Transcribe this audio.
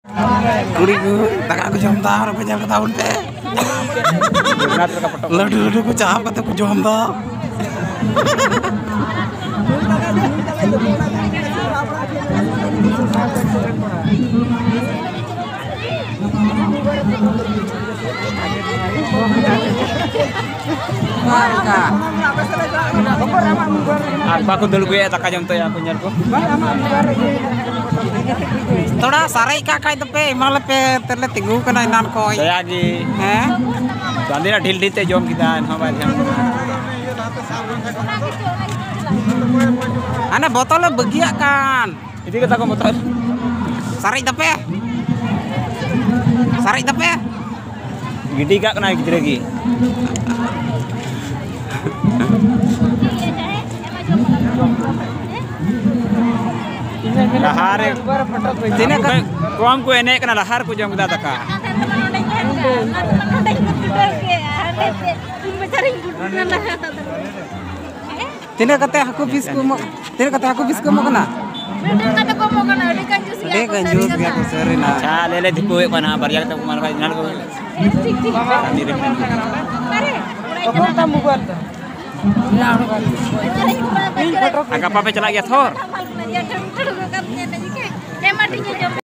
Kuri ku, tak aku jom dah, aku jangan ketahuan teh. Ladu ku cahap kata ku jom dah. Aku dulu gue tak jom tu ya punya aku. Thoda sarai kakai tepe malah pe terle tinggu kena inan koi. Saya lagi. Bandira ढील ढील ते jom kita hamain jam. Ana botolnya begiak kan. Itu kata aku motor. Sarai tepe. Sarai tepe. Gede kak kena gitu lagi. Lahar Sini kan kuam ku enek kena lahar ku jom kita taka. Tina kata aku bisku mau. Tina kata aku bisku mau kena. Dek kanjus ya aku sering nah. Cha lele diku mana bariak tak mana kai nal ko. Kau tamu buat. Agak apa cela ya thor.